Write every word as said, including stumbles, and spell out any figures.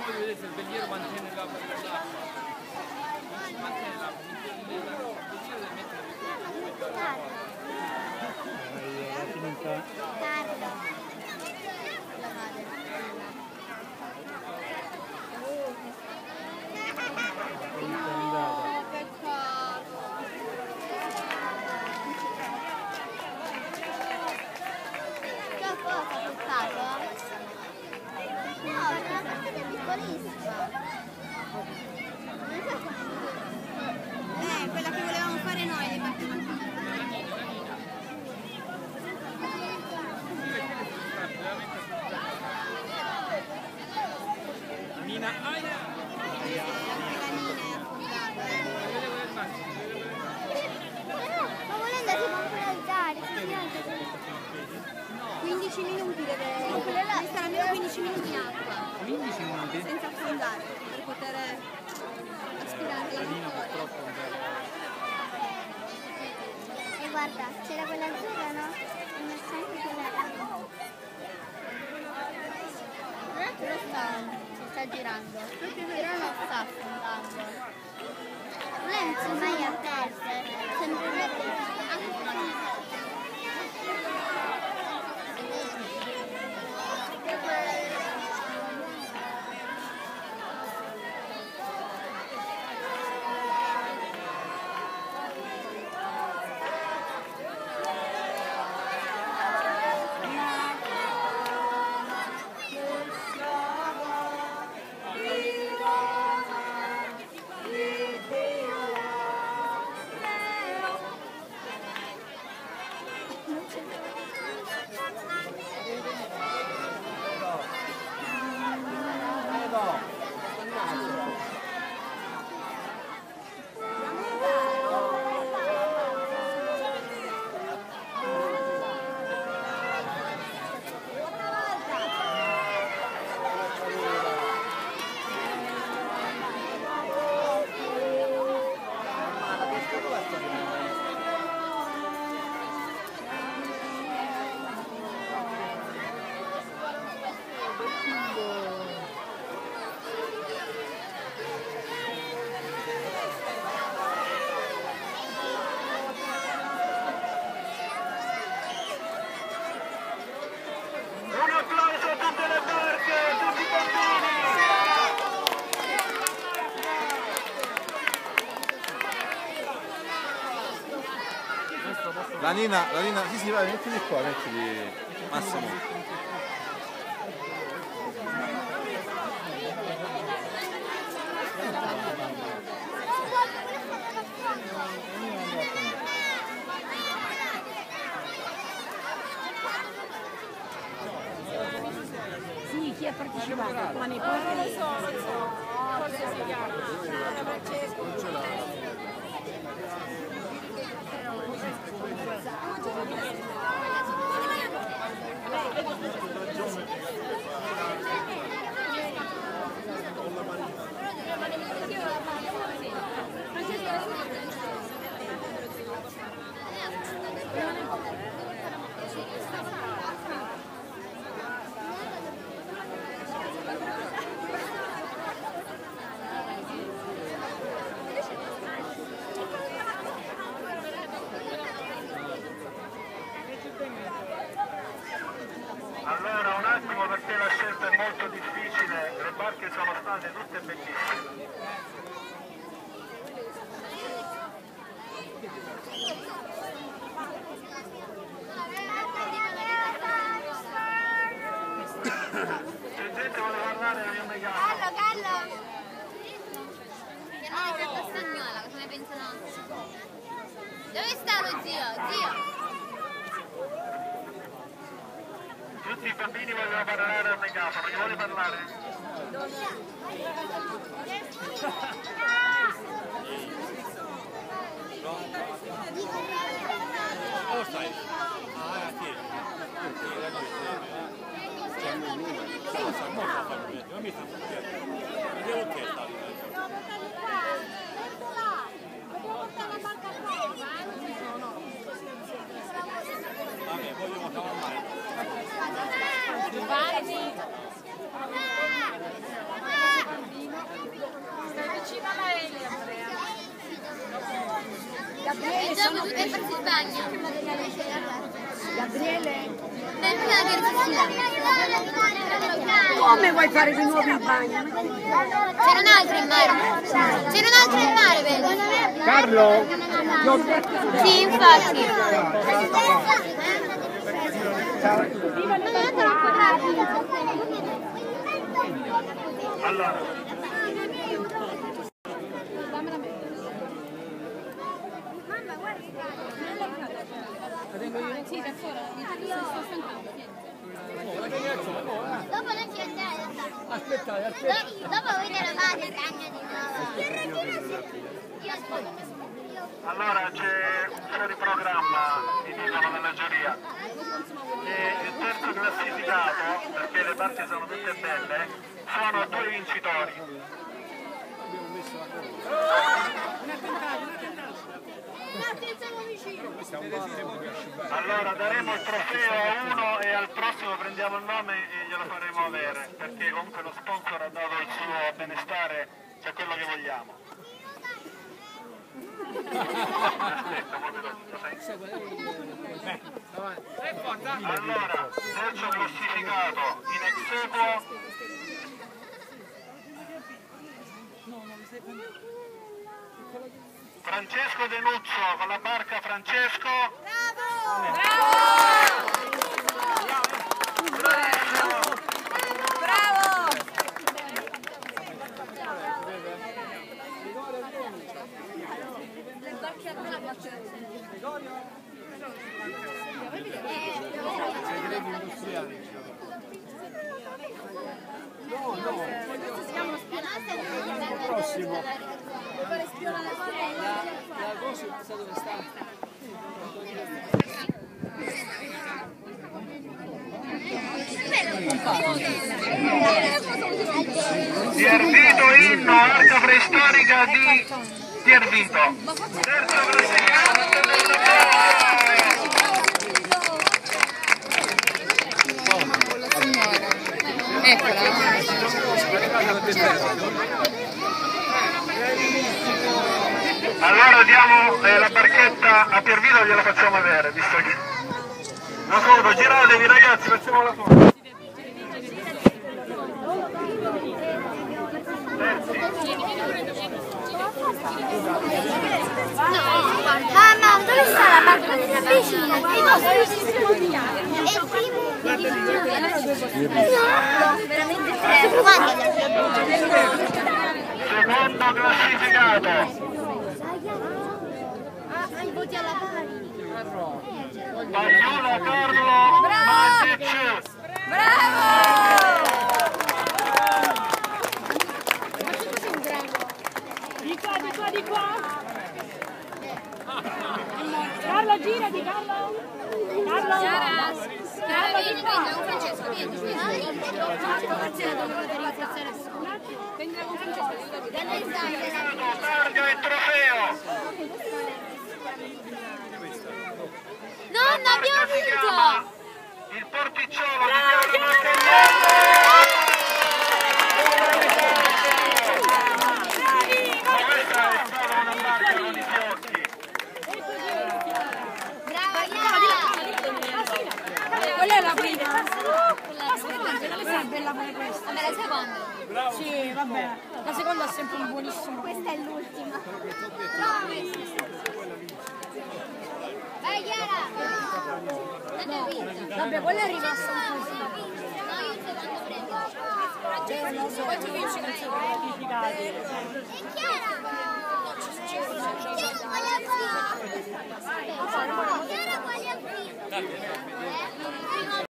voglio vedere se il veliero mantiene l'acqua. Non si mantiene l'acqua, il veliero deve mettere Carlo. La madre. Oh, peccato. Che cosa ha buttato? No, è una partita piccolissima. Eh, quella che volevamo fare noi, le partite. Nina, aia! La Nina è affondata. Ma volendo si può pure alzare, quindici minuti deve... deve stare almeno quindici minuti in acqua. quindici minuti? Senza affondare, per poter aspirare la vittoria. E guarda, c'era quella azzurra, no? Non c'è anche quella. Lo sta, si sta girando, però non sta affondando. Lei non si è mai a perdere, sempre verde. La Nina, la Nina, sì sì vai, mettili qua, mettili Massimo. Sì, chi ha partecipato? Ma ne può non lo so, non so. Forse si chiama. Allora un attimo, perché la scelta è molto difficile, le barche sono state tutte bellissime. C'è gente che vuole parlare, non mi chiama. Gallo, Gallo! Che non è stata stagnola, cosa ne pensano? Dove sta lo zio? Zio? Tutti i bambini vogliono parlare al megafono, chi vuole parlare? Dove stai? Ah, sì. Non mi sta vediamo che sta. Vabbè, voglio chiamare. Vai, E dopo tutti e farsi il bagno. Gabriele? Per me la Come vuoi fare di nuovo il bagno? c'era un altro in mare. C'era un altro in mare, vedi? Carlo? Sì, infatti. Allora, Dopo non ci andare. Aspetta, Dopo voi ne eravate, cagna di nuovo. Io ascolto. allora c'è un fuori programma, mi dicono nella giuria. E il terzo classificato, perché le barche sono tutte belle, sono due vincitori. Allora daremo il trofeo a uno e al prossimo prendiamo il nome e glielo faremo avere, perché comunque lo sponsor ha dato il suo benestare, c'è quello che vogliamo. Aspetta, poi vedo cosa sai. Allora, terzo classificato in ex equo. Francesco Denuzzo con la barca Francesco. prossimo. La cosa è stata dove sta? Tiervito inno, arca preistorica di Tiervito. Terzo classificato allora diamo eh, la barchetta a Tiervito e gliela facciamo vedere, visto che... Una foto, giratevi ragazzi, facciamo la foto. Mamma, dove sta la barca della vicina? È il primo. No, veramente tre. Secondo classificato. Ah, i voti alla pari. Pagliulo Carlo Magic. Di qua, di qua, di qua. Carlo, girati, Carlo. Carlo. Cara, vieni, vieni, con Francesco, vieni. Forse la dovevate rinforzare su. Prendila con Francesco. Targa e trofeo. Nonna, abbiamo vinto! Il porticciolo di Chiara Marcagnello. Questa è stata una barca con i fiocchi. Brava, Chiara! Quella è la prima. Aspetta, questa è bella come questa. Vabbè, la seconda. Sì, vabbè. La seconda è sempre un buonissimo. Questa è l'ultima. Vai, Chiara! Non hai vinto. Vabbè, quella è rimasta un po' così. No, io il secondo prendo. Poi tu vinci con il secondo. E Chiara! Chiara quale ha vinto? Chiara quale ha vinto?